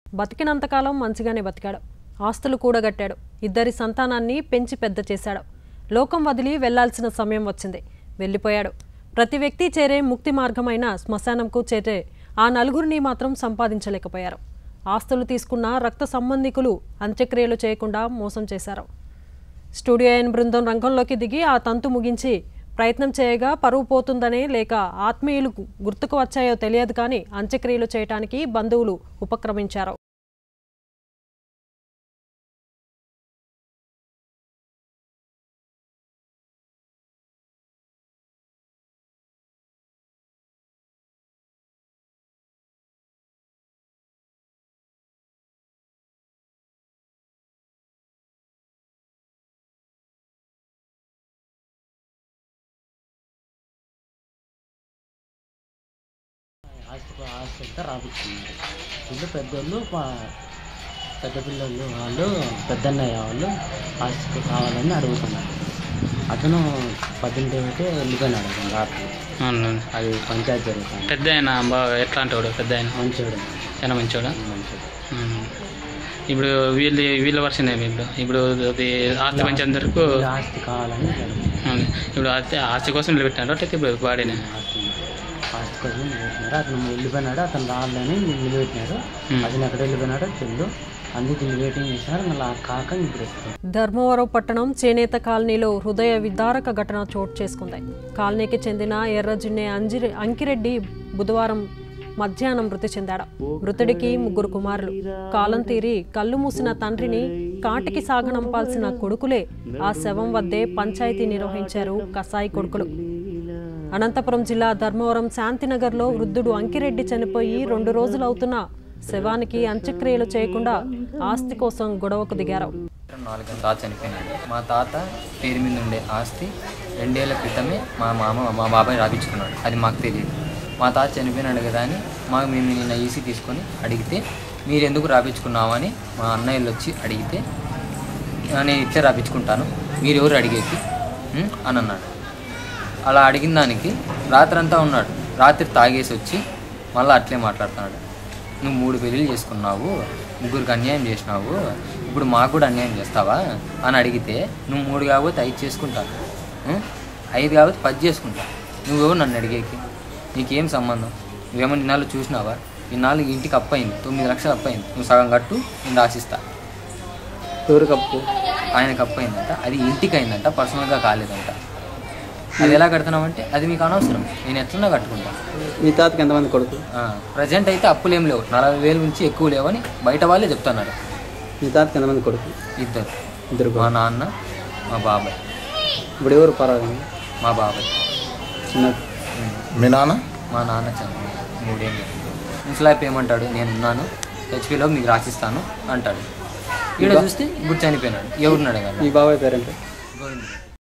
బతికినంతకాలం మంచిగానే బతికాడు. ఆస్తులు కూడగట్టాడు. ఇద్దరి సంతానాన్ని పెంచి పెద్ద చేశాడు. లోకం వదిలి వెళ్లాల్సిన సమయం వచ్చింది. వెళ్ళిపోయాడు. ప్రతి వ్యక్తి చేరే ముక్తి మార్గమైన శ్మశానంకు చేరే ఆ నలుగురిని మాత్రం సంపాదించలేకపోయారు. ఆస్తులు తీసుకున్న రక్త సంబంధికులు అంత్యక్రియలు చేయకుండా మోసం చేశారు. స్టూడియో ఎన్ బృందం రంగంలోకి దిగి ఆ తంతు ముగించి ప్రయత్నం చేయగా పరువు పోతుందనే లేక ఆత్మీయులు గుర్తుకు వచ్చాయో తెలియదు కానీ అంత్యక్రియలు చేయడానికి బంధువులు ఉపక్రమించారు. ఆస్తి అంతా రాపించుకున్నారు. వీళ్ళు పెద్దోళ్ళు పెద్ద పిల్లలు వాళ్ళు పెద్దన్నయ్య వాళ్ళు ఆస్తి కావాలని అడుగుతున్నారు. అతను 18 ఏమిటే వెళ్ళిపోయినాడు అతను రాత్రి. అది పంచాయతీ జరుగుతుంది. పెద్ద ఆయన ఎట్లాంటి వాడు? పెద్ద ఆయన మంచోడు. చాలా మంచోడా? మంచోడు. ఇప్పుడు వీళ్ళ వర్షన్ వీళ్ళు ఇప్పుడు అది ఆస్తి పంచేందుకు ఆస్తి కావాలని ఇప్పుడు ఆస్తి కోసం నిలబెట్టాడు. అంటే ఇప్పుడు బాడీని ఆస్తి కోసం నిలబెట్టినారు. అతను వెళ్ళిపోయినాడు. అతను రావాలని నిలబెట్టినారు. అతను ఎక్కడ వెళ్ళిపోయినాడో తెలియదు. అందుకు వెయిటింగ్ చేసినారు. మళ్ళీ కాక ఇప్పుడు ధర్మవరం పట్టణం చేనేత కాలనీలో హృదయ విదారక ఘటన చోటు చేసుకుంది. కాలనీకి చెందిన ఎర్రజిన్నె అంకిరెడ్డి బుధవారం మధ్యాహ్నం మృతి చెందాడు. మృతుడికి 3 కుమారులు. కాలం తీరి కళ్ళు మూసిన తండ్రిని కాటికి సాగనంపాల్సిన కొడుకులే ఆ శవం వద్దే పంచాయతీ నిర్వహించారు కసాయి కొడుకులు. అనంతపురం జిల్లా ధర్మవరం శాంతినగర్లో వృద్ధుడు అంకిరెడ్డి చనిపోయి 2 రోజులు అవుతున్నా శవానికి అంత్యక్రియలు చేయకుండా ఆస్తి కోసం గొడవకు దిగారు. 4 తాత చనిపోయినాడు. మా తాత పేరు మీద ఉండే ఆస్తి 2 ఏళ్ల క్రితమే మా బాబాయ్ రాపించుకున్నాడు. అది మాకు తెలియదు. మా తాత చనిపోయినాడు కదా అని మేము నిన్న ఈసీ తీసుకొని అడిగితే మీరు ఎందుకు రాపించుకున్నామని మా అన్నయ్యలు వచ్చి అడిగితే నేను ఇట్లే రాపించుకుంటాను, మీరు ఎవరు అడిగేకి అని అన్నాడు. అలా అడిగిన దానికి రాత్రంతా ఉన్నాడు. రాత్రి తాగేసి వచ్చి మళ్ళీ అట్లే మాట్లాడుతున్నాడు. నువ్వు 3 పెళ్ళిళ్ళు చేసుకున్నావు, 3కి అన్యాయం చేసినావు, ఇప్పుడు మాకు కూడా అన్యాయం చేస్తావా అని అడిగితే నువ్వు 3 కాకపోతే 5 చేసుకుంటాను, 5 కాకపోతే 10 చేసుకుంటా, నువ్వెవరు నన్ను అడిగేకి, నీకేం సంబంధం, నువ్వేమన్నా ఇన్నాళ్ళు చూసినావా, ఇన్నాళ్ళు ఇంటికి అప్పు అయింది, 9 లక్షలు అప్పు అయింది, నువ్వు సగం కట్టు నేను రాసిస్తా. ఎవరికి అప్పు? ఆయనకు అప్పు అయిందంట. అది ఇంటికి అయిందంట, పర్సనల్గా కాలేదంట. అది ఎలా కడుతున్నామంటే అది మీకు అనవసరం, నేను ఎట్లన్నా కట్టుకుంటాను. మీ తాతకి ఎంతమంది కొడుకు? ప్రజెంట్ అయితే అప్పులు ఏం లేవు, 40,000 నుంచి ఎక్కువ లేవని బయట వాళ్ళే చెప్తున్నారు. మీ తాతకి ఎంతమంది కొడుకు? ఇద్దరు, మా నాన్న మా బాబాయ్. ఇప్పుడు ఎవరు పర్వాలేదు? మా బాబాయ్ చిన్న. మీ నాన్న? మా నాన్న చనిపోయాడు 3 ఏళ్ళు. ముసలాయిపు ఏమంటాడు, నేనున్నాను, హెచ్పీలో మీకు రాసిస్తాను అంటాడు. ఈడ చూస్తే ఇప్పుడు చనిపోయినాడు. ఎవరున్నాడు కదా? మీ బాబాయ్ పేరేంటి? గోవింద్.